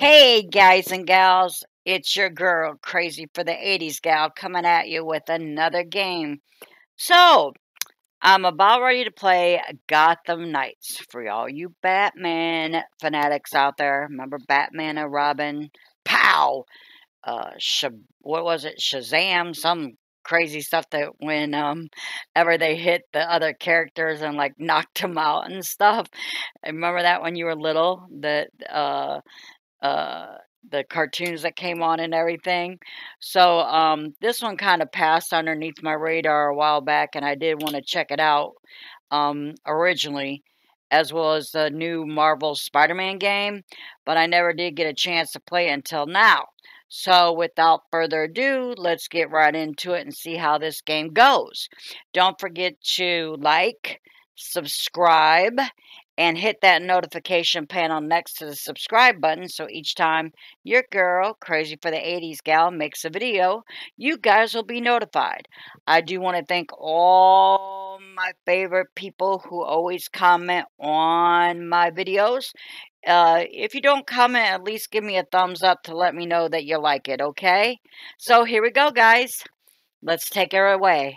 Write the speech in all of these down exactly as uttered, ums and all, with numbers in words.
Hey guys and gals, it's your girl Crazy for the eighties gal coming at you with another game. So, I'm about ready to play Gotham Knights for all you Batman fanatics out there. Remember Batman and Robin? Pow! Uh, sh what was it? Shazam? Some crazy stuff that when um ever they hit the other characters and like knocked them out and stuff. I remember that when you were little. That uh uh the cartoons that came on and everything. So um this one kind of passed underneath my radar a while back, and I did want to check it out um originally, as well as the new Marvel Spider-Man game, but I never did get a chance to play it until now. So without further ado, let's get right into it and see how this game goes. Don't forget to like, subscribe, and hit that notification panel next to the subscribe button, so each time your girl, Crazy for the eighties gal, makes a video, you guys will be notified. I do want to thank all my favorite people who always comment on my videos. Uh, if you don't comment, at least give me a thumbs up to let me know that you like it, okay? So here we go, guys. Let's take her away.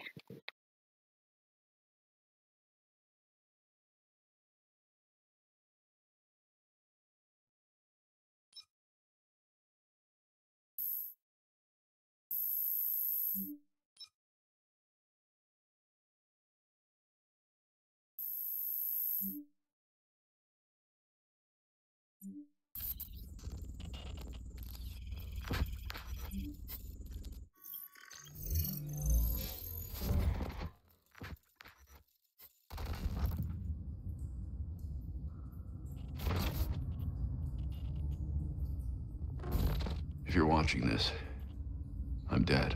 If you're watching this, I'm dead.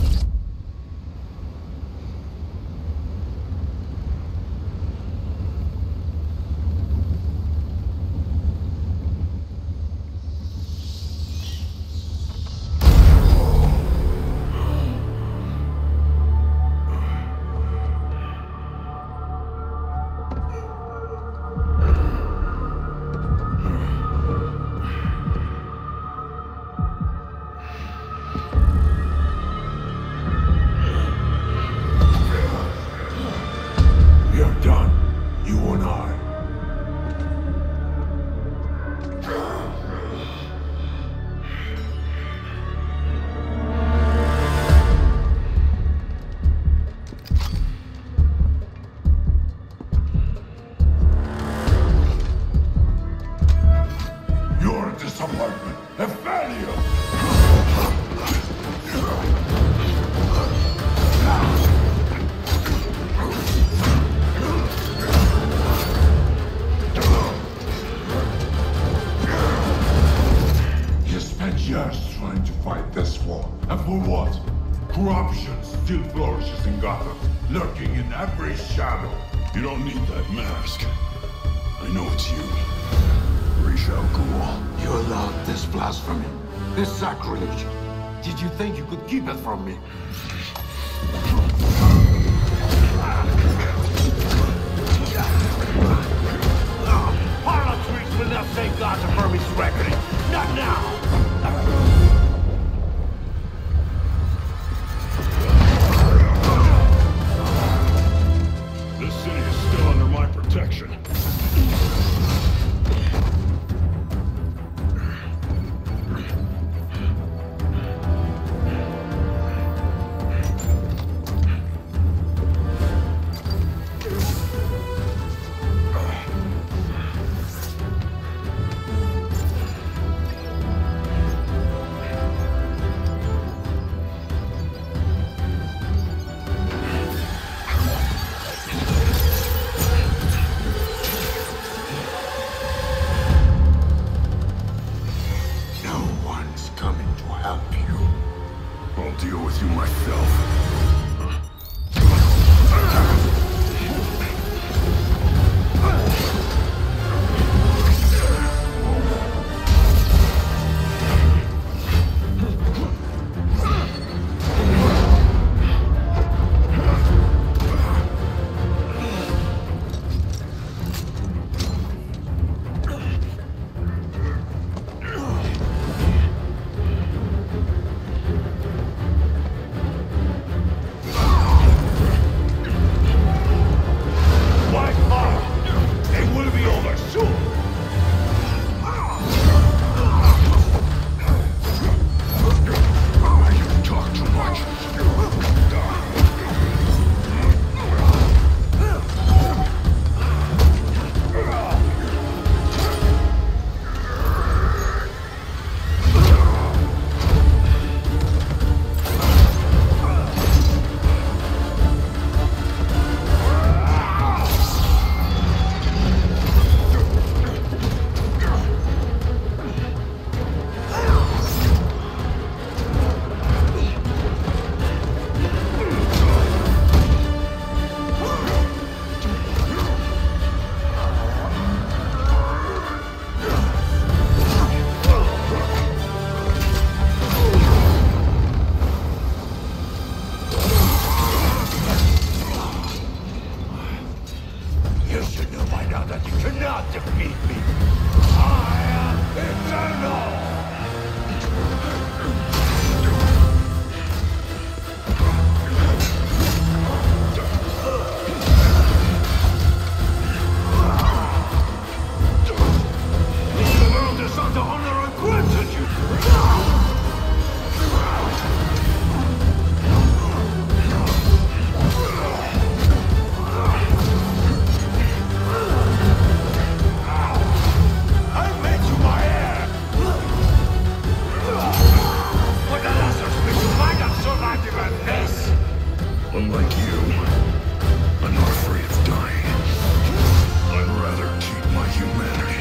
Corruption still flourishes in Gotham, lurking in every shadow. You don't need that mask. I know it's you. Ra's al Ghul. You allowed this blasphemy, this sacrilege. Did you think you could keep it from me? Politics will not save Gotham from its reckoning. Not now! Protection. Deal with you myself. Unlike you, I'm not afraid of dying. I'd rather keep my humanity.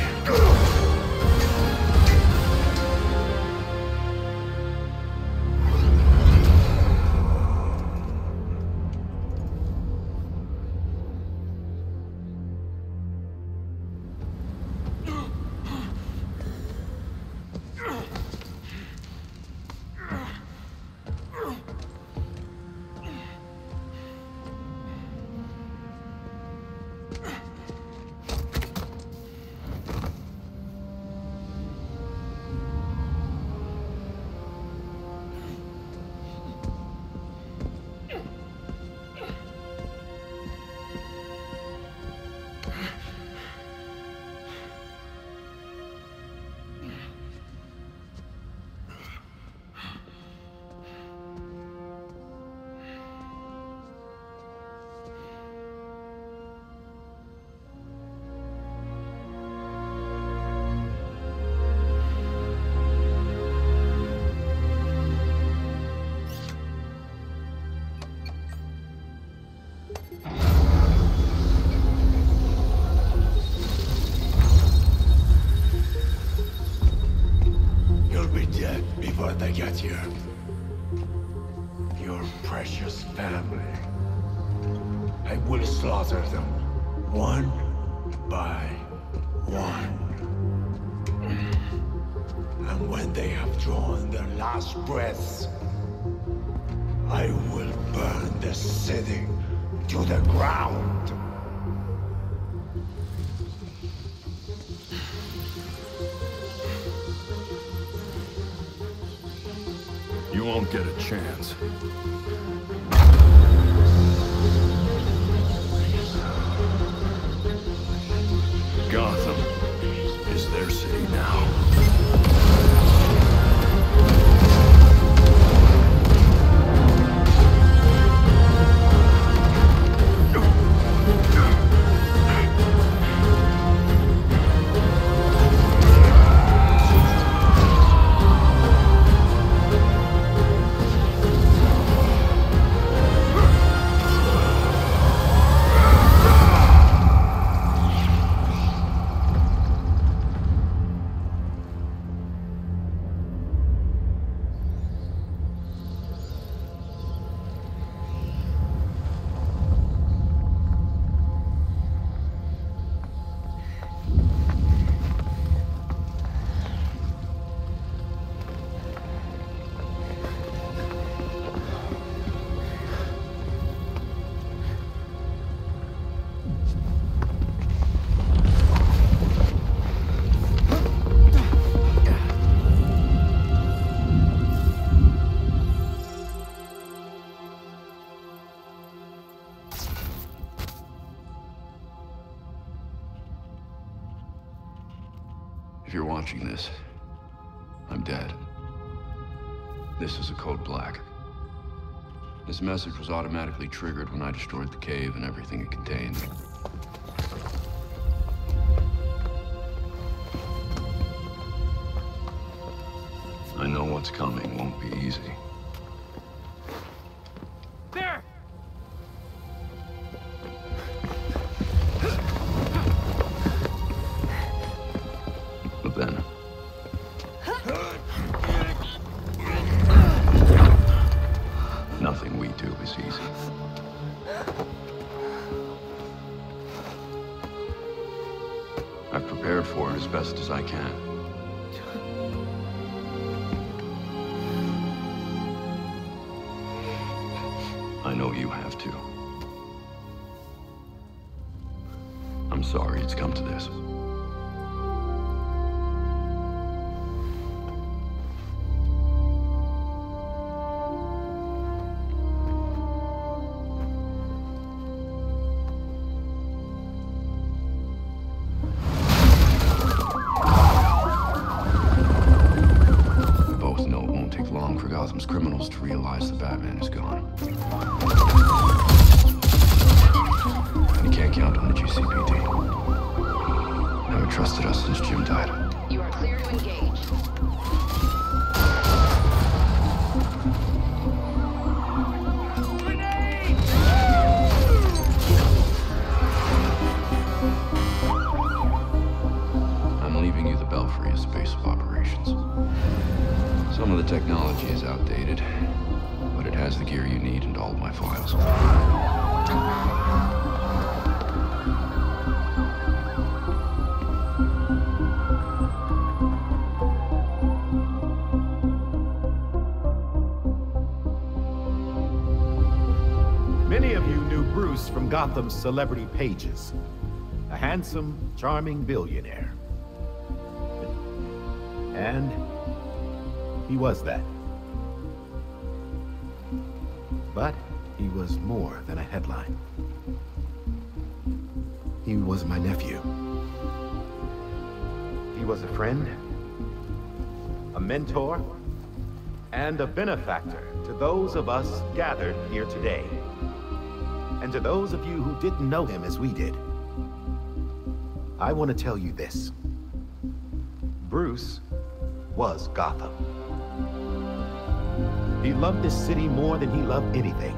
They get here. Your precious family. I will slaughter them, one by one. And when they have drawn their last breaths, I will burn the city to the ground. You won't get a chance. Gotham is their city now. If you're watching this, I'm dead. This is a code black. This message was automatically triggered when I destroyed the cave and everything it contained. I know what's coming won't be easy. There! But then... nothing we do is easy. I've prepared for it as best as I can. I know you have to. I'm sorry it's come to this. We both know it won't take long for Gotham's criminals to realize the Batman is gone. You can't count on the G C P D. Haven't trusted us since Jim died. You are clear to engage. Grenade! has the gear you need and all of my files. Many of you knew Bruce from Gotham's celebrity pages. A handsome, charming billionaire. And he was that. But he was more than a headline. He was my nephew. He was a friend, a mentor, and a benefactor to those of us gathered here today. And to those of you who didn't know him as we did, I want to tell you this. Bruce was Gotham. He loved this city more than he loved anything.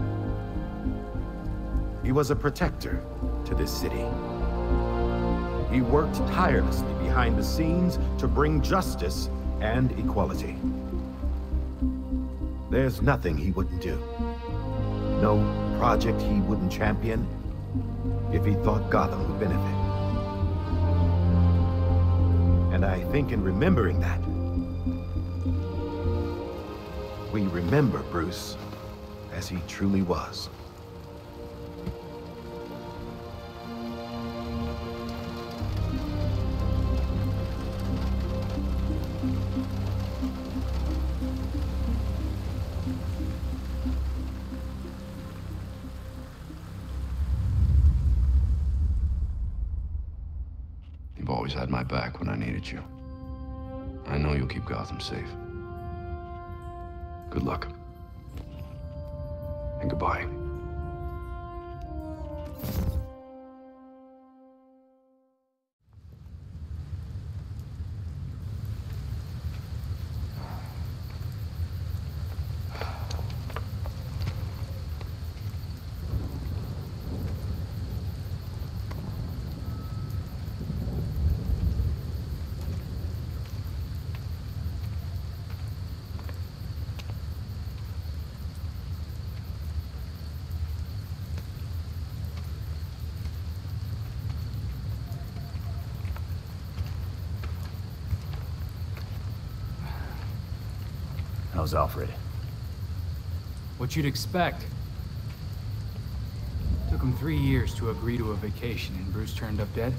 He was a protector to this city. He worked tirelessly behind the scenes to bring justice and equality. There's nothing he wouldn't do. No project he wouldn't champion if he thought Gotham would benefit. And I think in remembering that, we remember Bruce as he truly was. You've always had my back when I needed you. I know you'll keep Gotham safe. Good luck. And goodbye. How's Alfred? What you'd expect. Took him three years to agree to a vacation, and Bruce turned up dead.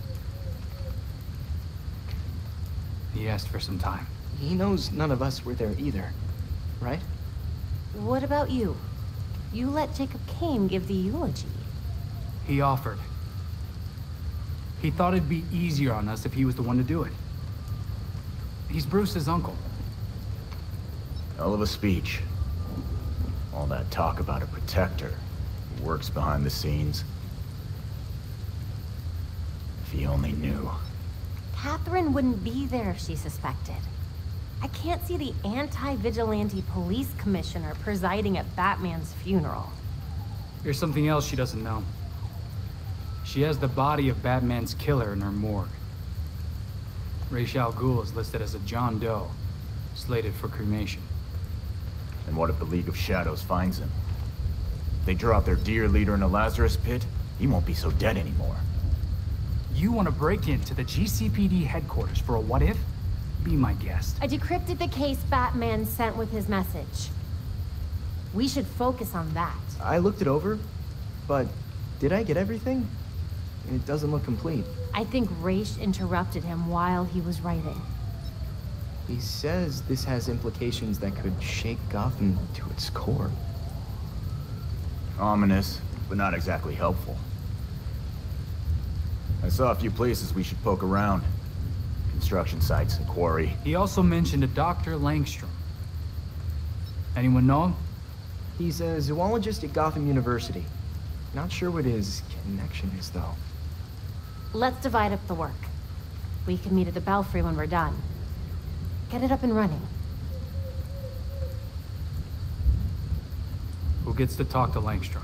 He asked for some time. He knows none of us were there either, right? What about you? You let Jacob Kane give the eulogy. He offered. He thought it'd be easier on us if he was the one to do it. He's Bruce's uncle. Hell of a speech. All that talk about a protector who works behind the scenes. If he only knew. Catherine wouldn't be there if she suspected. I can't see the anti-vigilante police commissioner presiding at Batman's funeral. Here's something else she doesn't know. She has the body of Batman's killer in her morgue. Ra's al Ghul is listed as a John Doe, slated for cremation. And what if the League of Shadows finds him? If they draw out their dear leader in a Lazarus pit, he won't be so dead anymore. You want to break into the G C P D headquarters for a what-if? Be my guest. I decrypted the case Batman sent with his message. We should focus on that. I looked it over, but did I get everything? It doesn't look complete. I think Ra's interrupted him while he was writing. He says this has implications that could shake Gotham to its core. Ominous, but not exactly helpful. I saw a few places we should poke around. Construction sites and quarry. He also mentioned a Doctor Langstrom. Anyone know him? He's a zoologist at Gotham University. Not sure what his connection is, though. Let's divide up the work. We can meet at the Belfry when we're done. Get it up and running. Who gets to talk to Langstrom?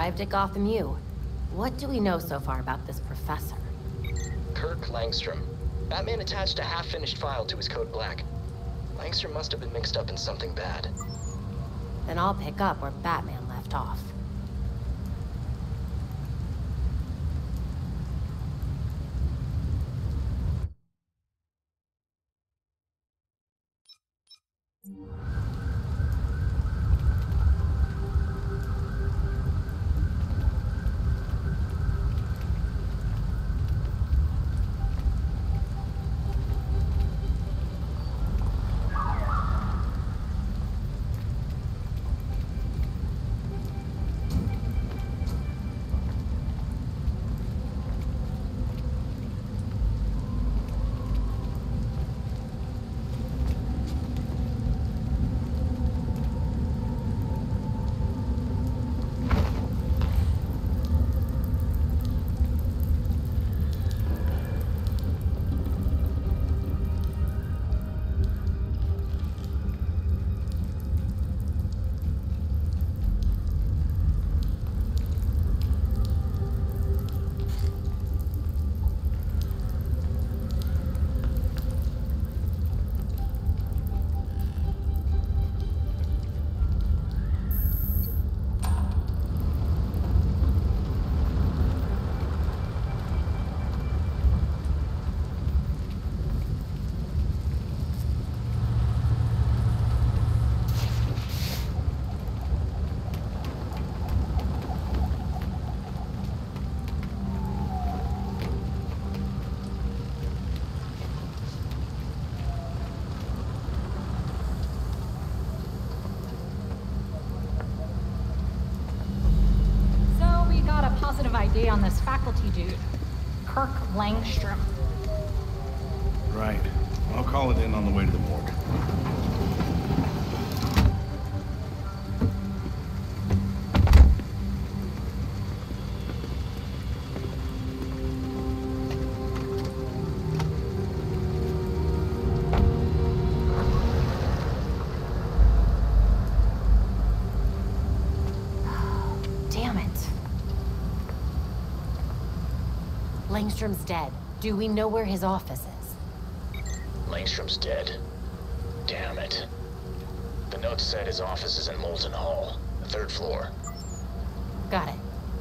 arrived at Gotham U. What do we know so far about this professor? Kirk Langstrom. Batman attached a half-finished file to his code black. Langstrom must have been mixed up in something bad. Then I'll pick up where Batman left off. I D on this faculty dude, Kirk Langstrom. Right. I'll call it in on the way to the morgue. Langstrom's dead. Do we know where his office is? Langstrom's dead. Damn it. The note said his office is in Molten Hall, the third floor. Got it.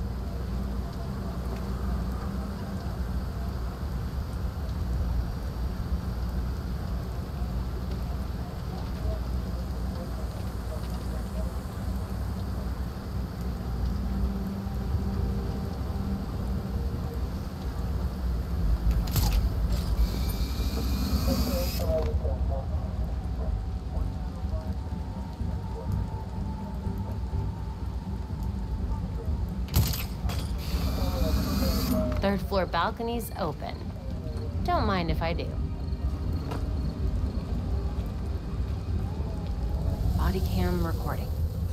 Third floor balcony's open. Don't mind if I do. Body cam recording.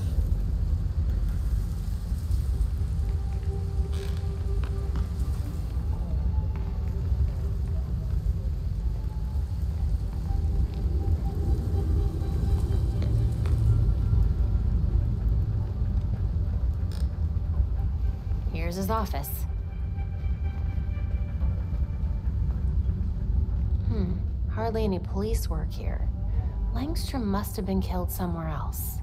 Here's his office. Hardly any police work here. Langstrom must have been killed somewhere else.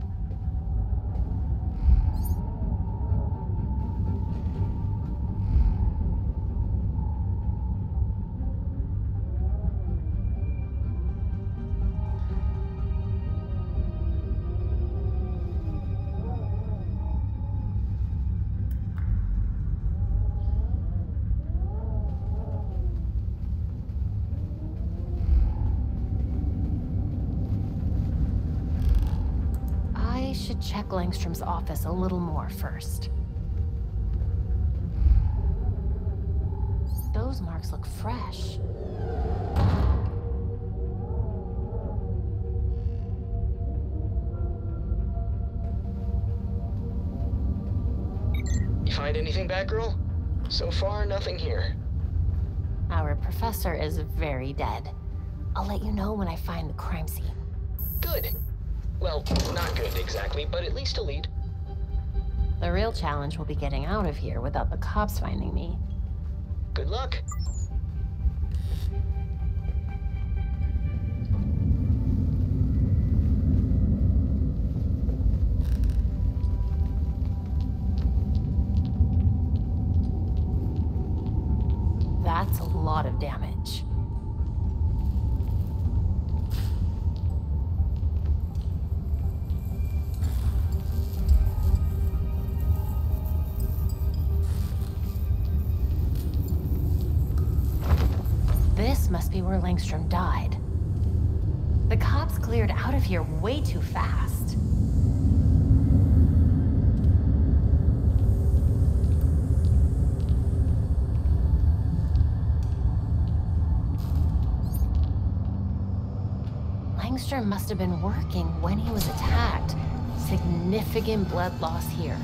Check Langstrom's office a little more first. Those marks look fresh. You find anything, Batgirl? So far, nothing here. Our professor is very dead. I'll let you know when I find the crime scene. Good. Well, not good exactly, but at least a lead. The real challenge will be getting out of here without the cops finding me. Good luck. That's a lot of damage. This must be where Langstrom died. The cops cleared out of here way too fast. Langstrom must have been working when he was attacked. Significant blood loss here.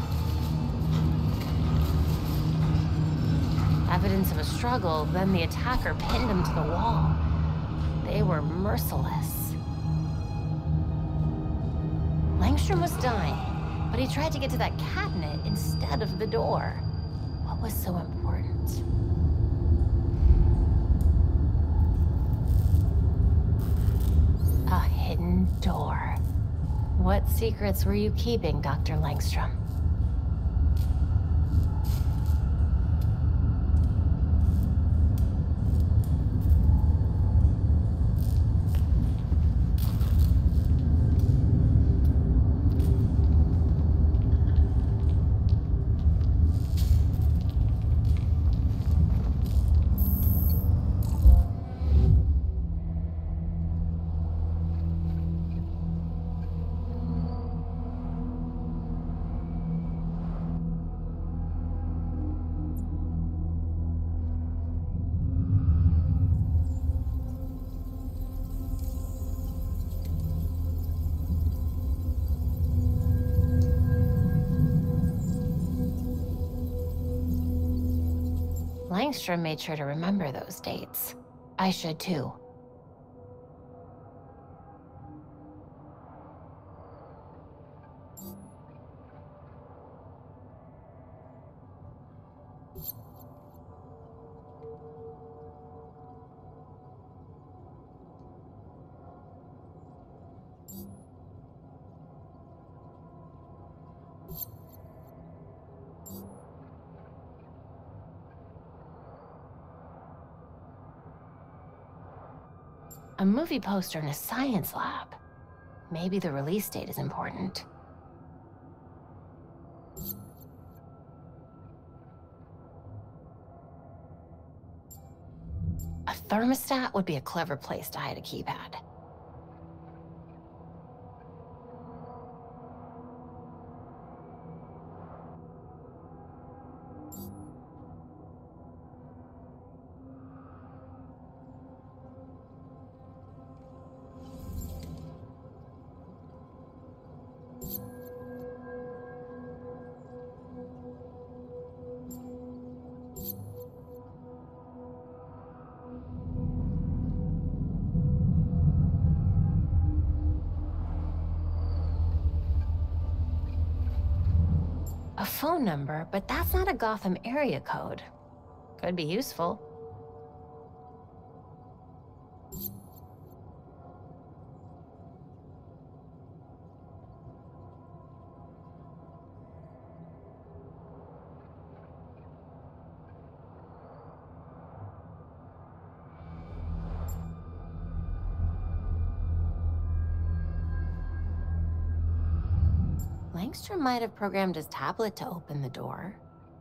Evidence of a struggle, then the attacker pinned him to the wall. They were merciless. Langstrom was dying, but he tried to get to that cabinet instead of the door. What was so important? A hidden door. What secrets were you keeping, Doctor Langstrom? Langstrom made sure to remember those dates. I should too. A movie poster in a science lab. Maybe the release date is important. A thermostat would be a clever place to hide a keypad. A phone number, but that's not a Gotham area code. Could be useful. Langstrom might have programmed his tablet to open the door.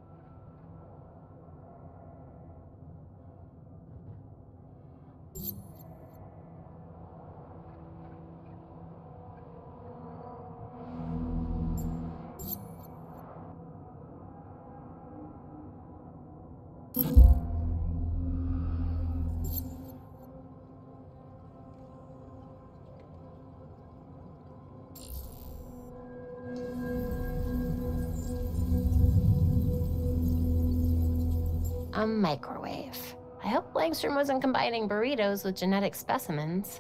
A microwave. I hope Langstrom wasn't combining burritos with genetic specimens.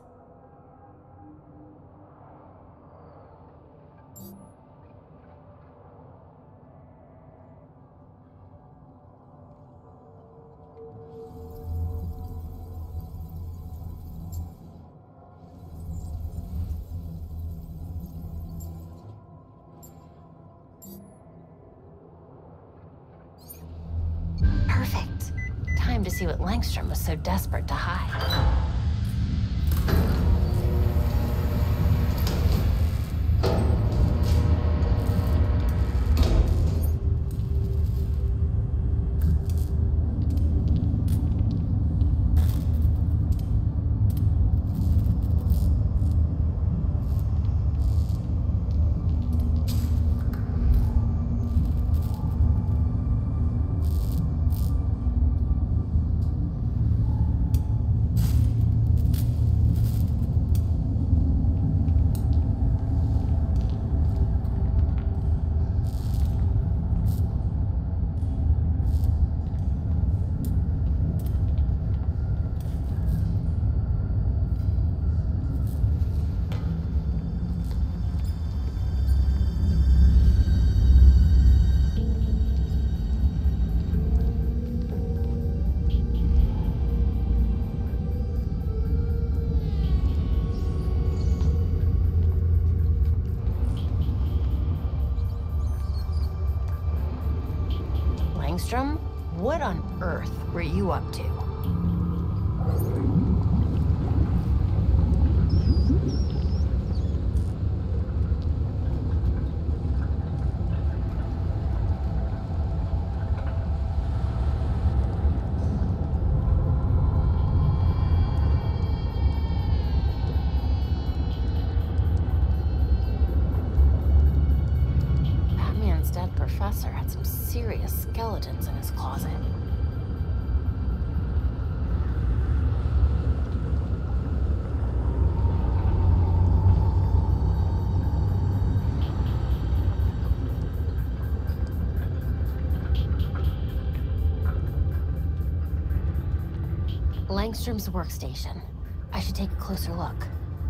Perfect. Time to see what Langstrom was so desperate to hide. Langstrom, what on earth were you up to? Batman's dead professor had some serious skeletons in his closet. Langstrom's workstation. I should take a closer look.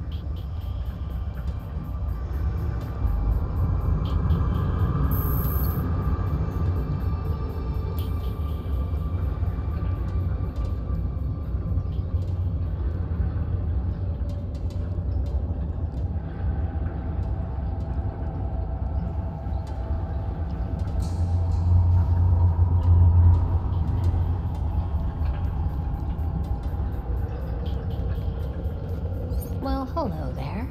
Well, hello there.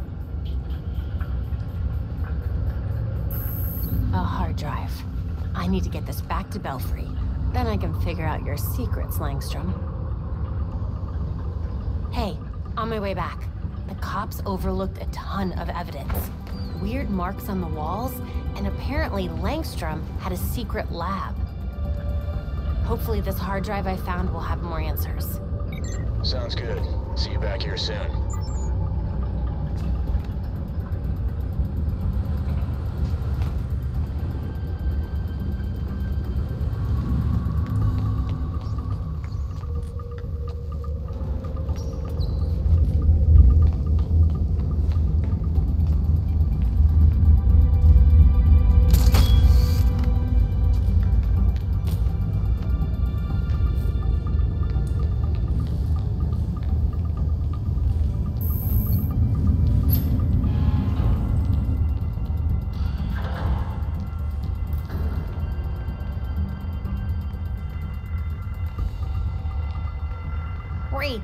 A hard drive. I need to get this back to Belfry. Then I can figure out your secrets, Langstrom. Hey, on my way back. The cops overlooked a ton of evidence. Weird marks on the walls, and apparently Langstrom had a secret lab. Hopefully this hard drive I found will have more answers. Sounds good. See you back here soon. Great.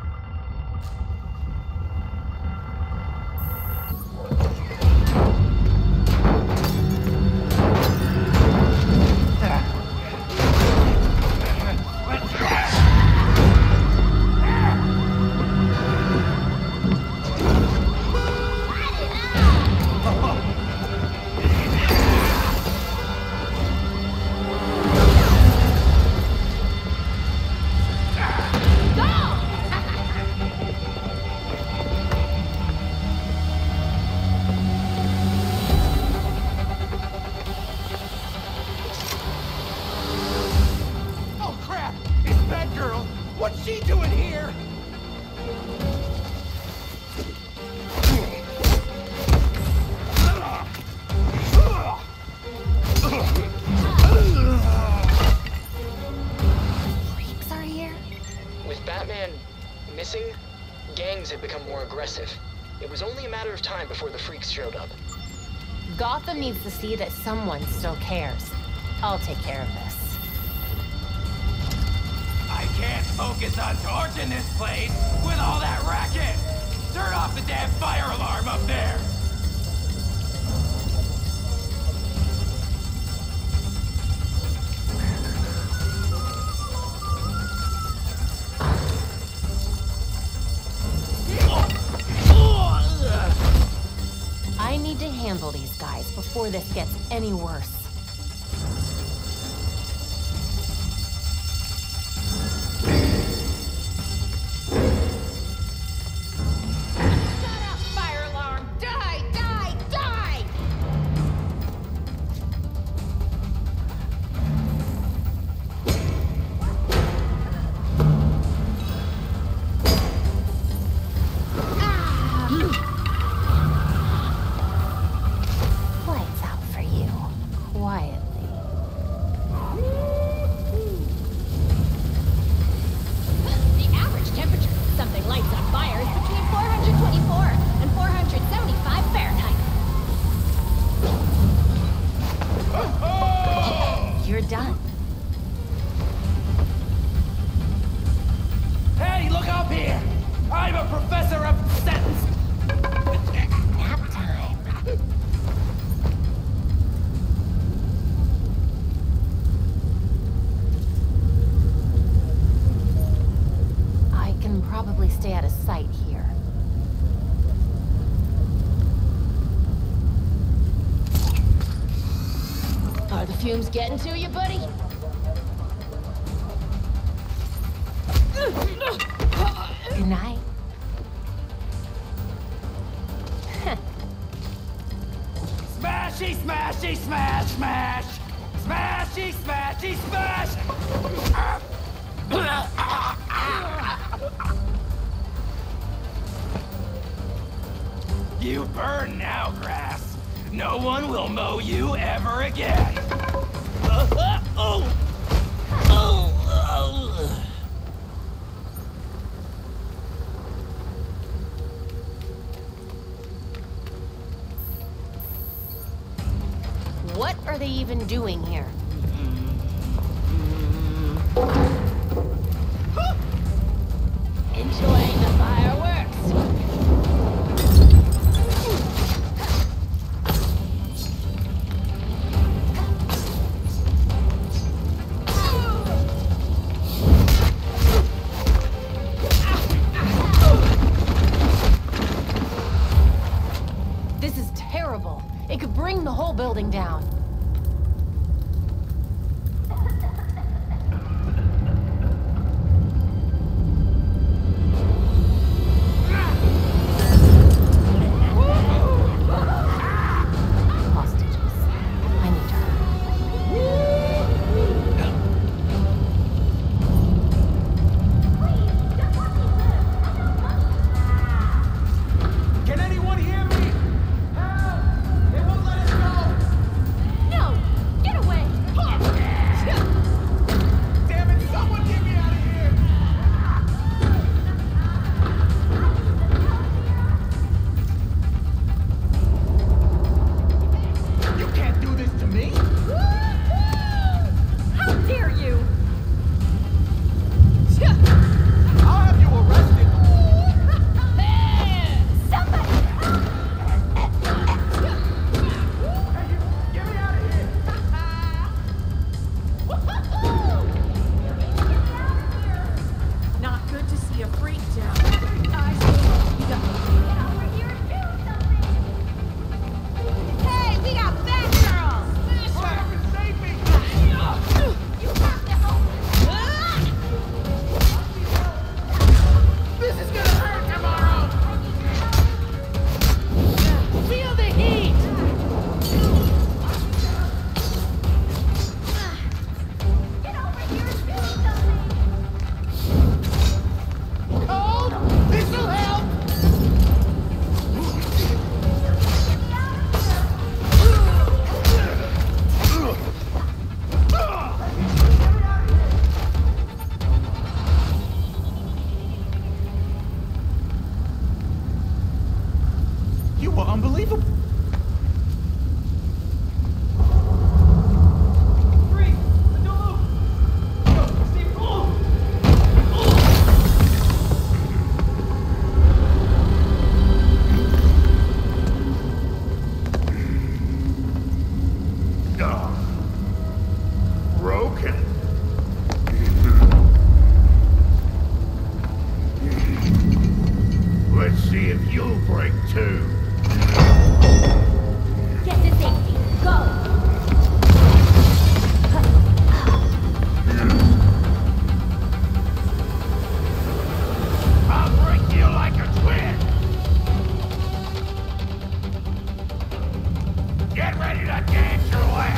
What's she doing here? Freaks are here? With Batman missing, gangs had become more aggressive. It was only a matter of time before the freaks showed up. Gotham needs to see that someone still cares. I'll take care of this. Focus on torching this place with all that racket! Turn off the damn fire alarm up there! I need to handle these guys before this gets any worse. Fire alarm! Die! Die! Die! Lights out for you. Quietly. The average temperature of something lights on fire is between four hundred twenty-four and four hundred seventy-five Fahrenheit. You're done. Hey, look up here! I'm a professor of sentence! Nap time. I can probably stay out of sight here. Are the fumes getting to you, buddy? Good night. Smashy, smashy, smash, smash! Smashy, smashy, smash! You burn now, grass. No one will mow you ever again. Uh, uh, oh. Oh, oh. What are they even doing here? Enjoying the fireworks. This is terrible. It could bring the whole building down. Hostages. I need to Can anyone hear me? Help! They won't let us go! too. Get to safety. Go! I'll break you like a twin! Get ready to dance your way!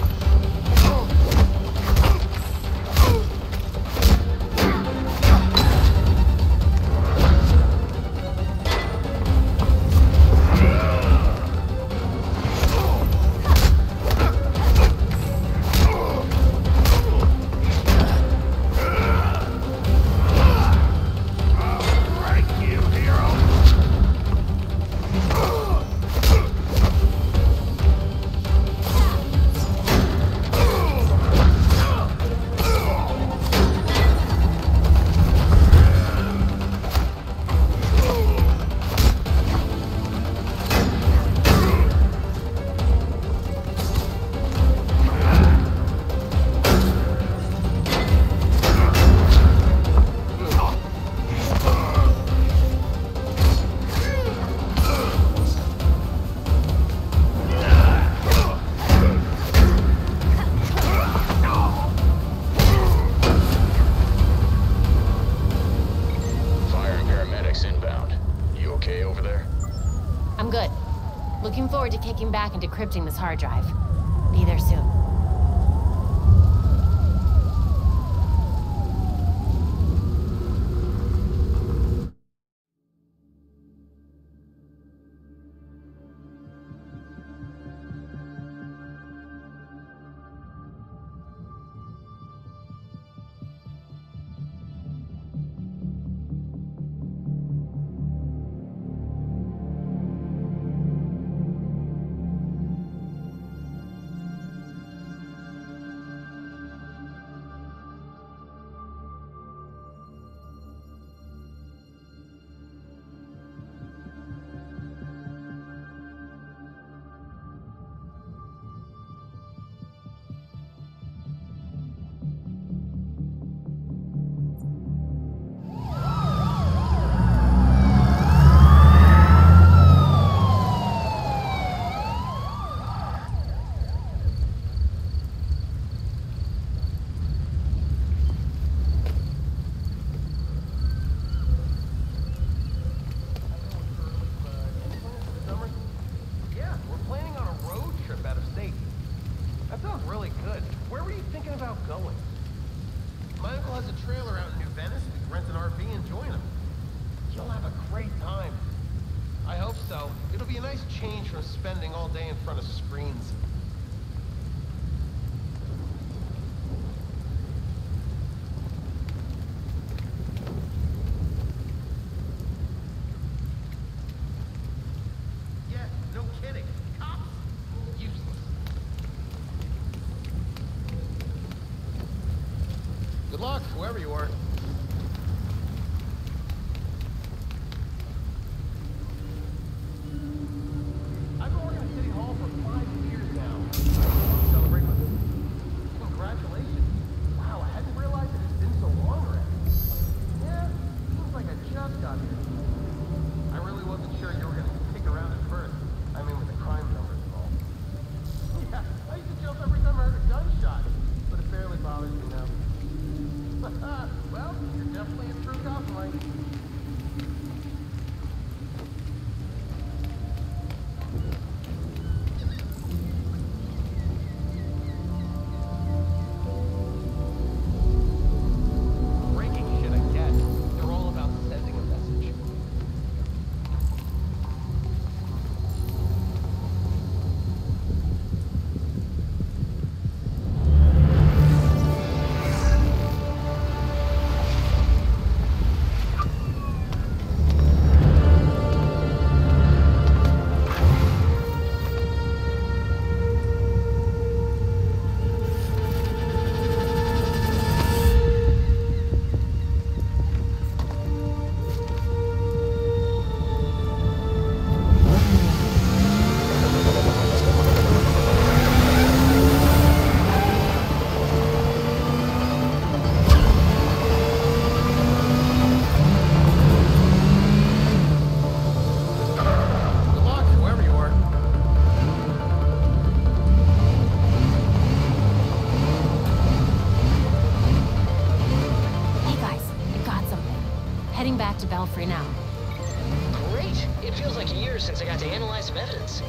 Forward to kicking back and decrypting this hard drive. Be there soon. Spending all day in front of screens. Yeah, no kidding. Cops? Useless. Good luck, whoever you are. to Belfry now. Great! It feels like years since I got to analyze some evidence.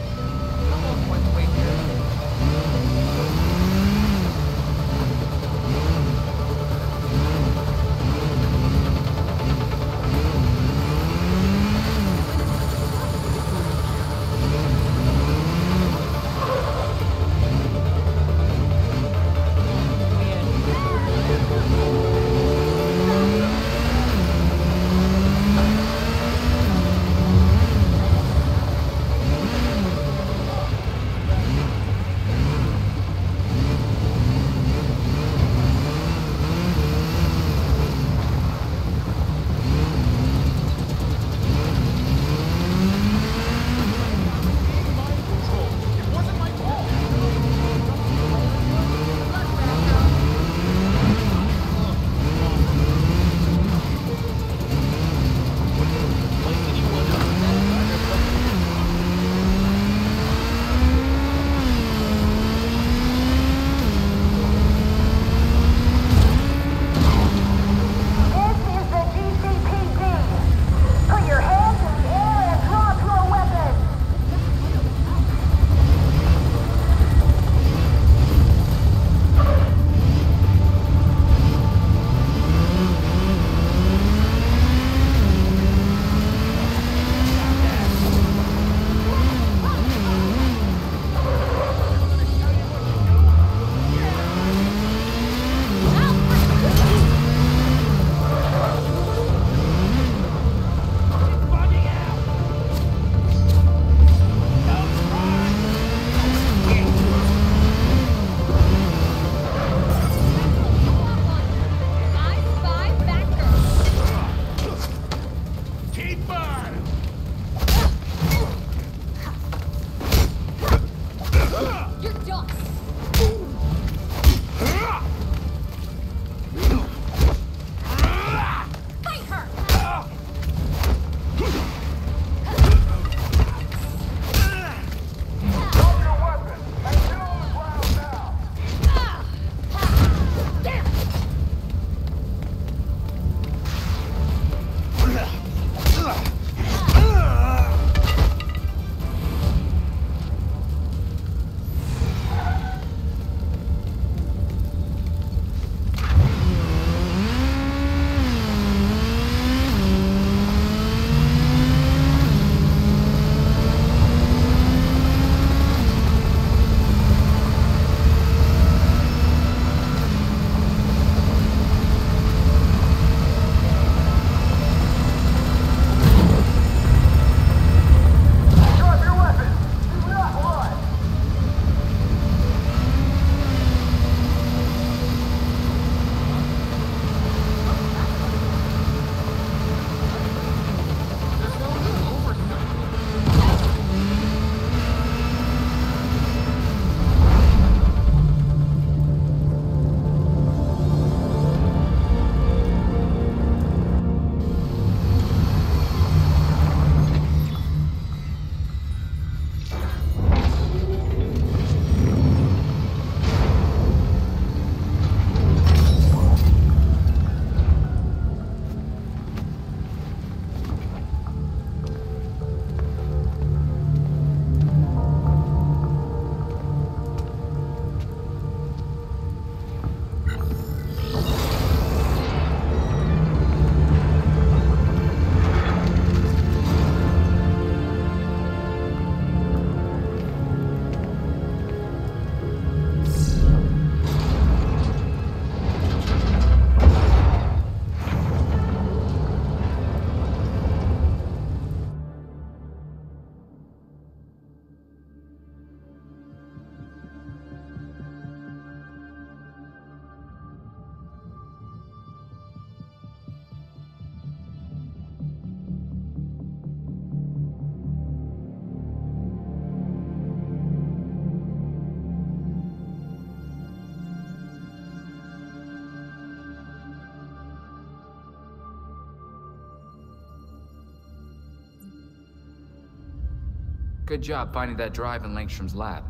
Good job finding that drive in Langstrom's lab.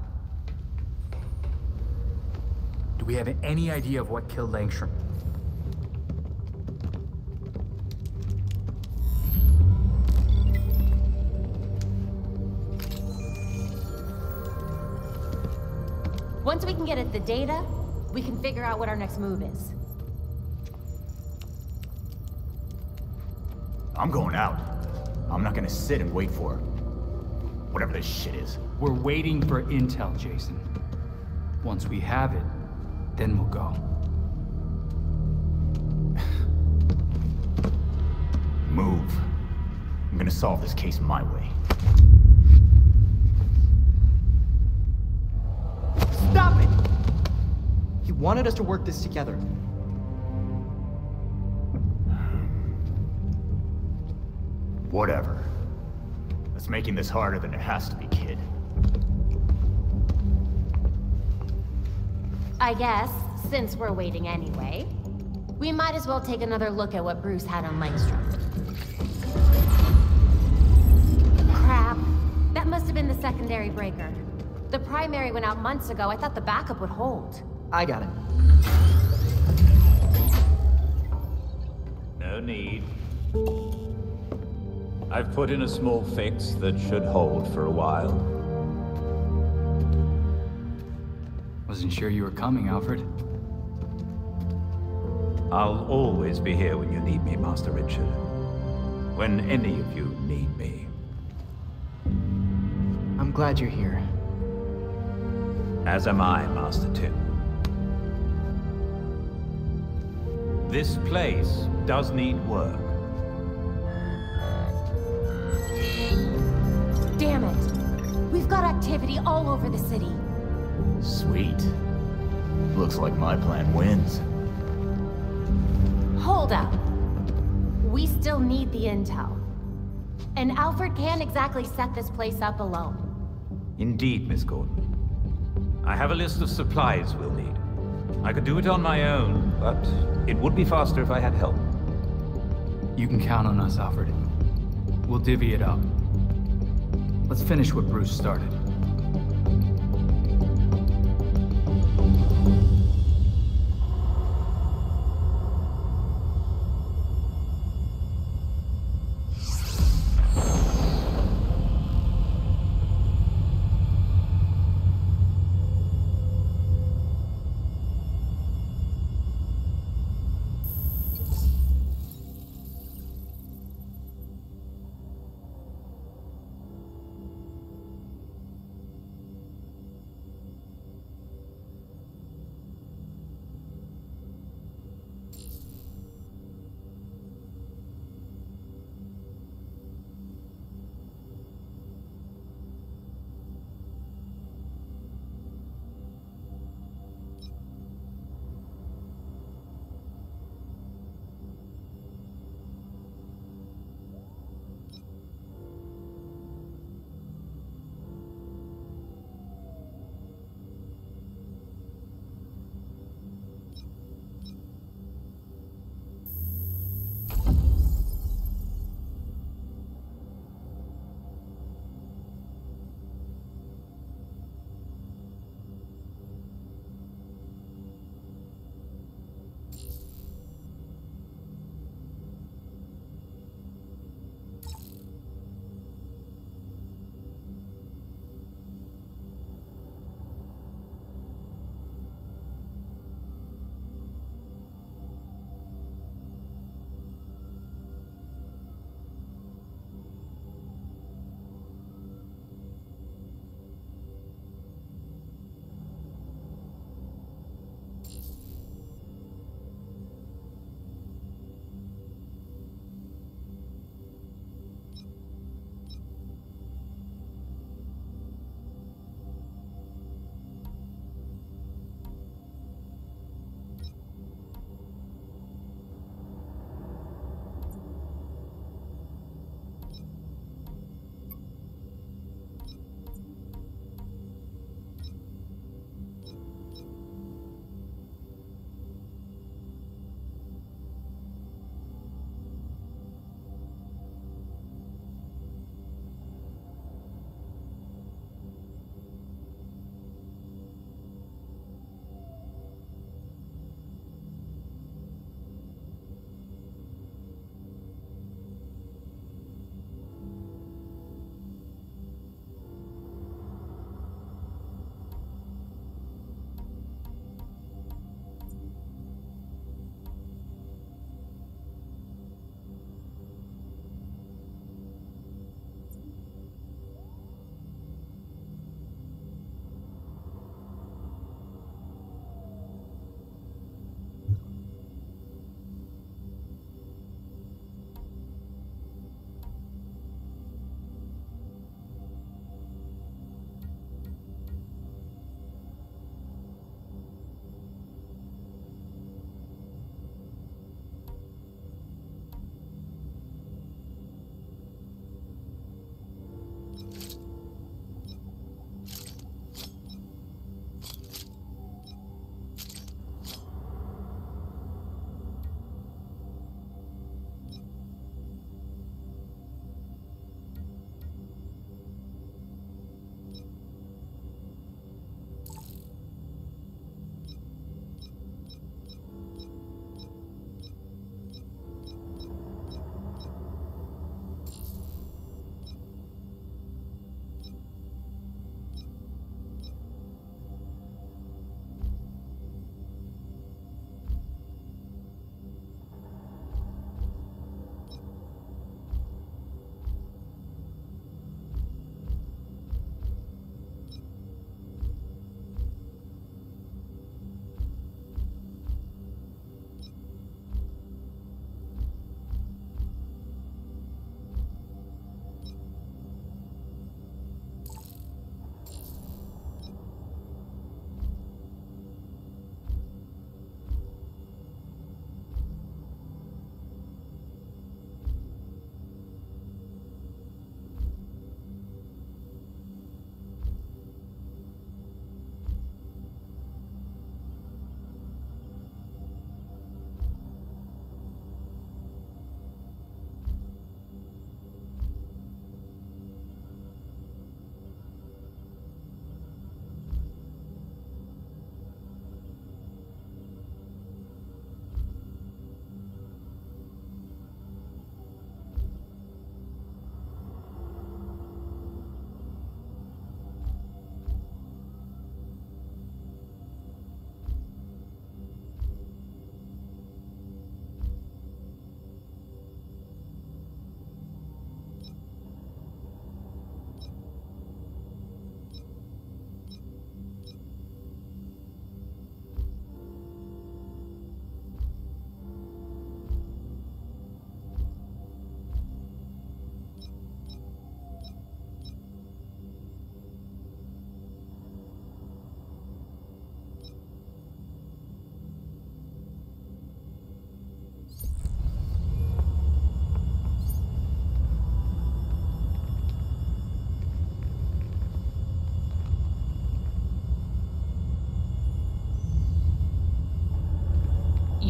Do we have any idea of what killed Langstrom? Once we can get at the data, we can figure out what our next move is. I'm going out. I'm not gonna sit and wait for whatever this shit is. We're waiting for intel, Jason. Once we have it, then we'll go. Move. I'm gonna solve this case my way. Stop it! He wanted us to work this together. Whatever. That's making this harder than it has to be, kid. I guess, since we're waiting anyway, we might as well take another look at what Bruce had on Langstrom. Crap. That must have been the secondary breaker. The primary went out months ago. I thought the backup would hold. I got it. No need. I've put in a small fix that should hold for a while. Wasn't sure you were coming, Alfred. I'll always be here when you need me, Master Richard. When any of you need me. I'm glad you're here. As am I, Master Tim. This place does need work. Damn it! We've got activity all over the city. Sweet. Looks like my plan wins. Hold up. We still need the intel. And Alfred can't exactly set this place up alone. Indeed, Miss Gordon. I have a list of supplies we'll need. I could do it on my own, but it would be faster if I had help. You can count on us, Alfred. We'll divvy it up. Let's finish what Bruce started.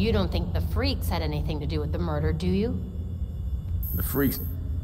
You don't think the freaks had anything to do with the murder, do you? The freaks...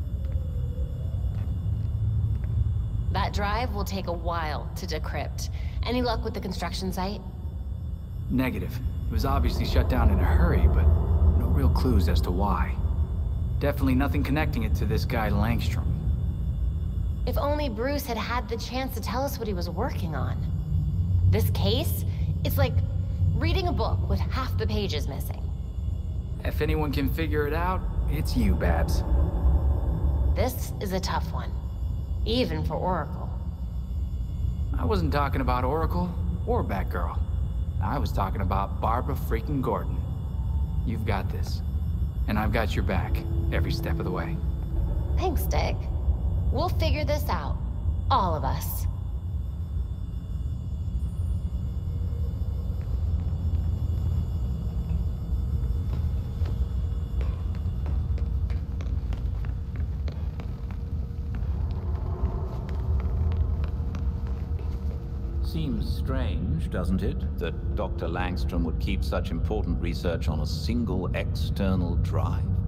That drive will take a while to decrypt. Any luck with the construction site? Negative. It was obviously shut down in a hurry, but no real clues as to why. Definitely nothing connecting it to this guy Langstrom. If only Bruce had had the chance to tell us what he was working on. This case, it's like reading a book with half the pages missing. If anyone can figure it out, it's you, Babs. This is a tough one. Even for Oracle. I wasn't talking about Oracle or Batgirl. I was talking about Barbara freaking Gordon. You've got this. And I've got your back every step of the way. Thanks, Dick. We'll figure this out. All of us. Seems strange, doesn't it, that Doctor Langstrom would keep such important research on a single external drive?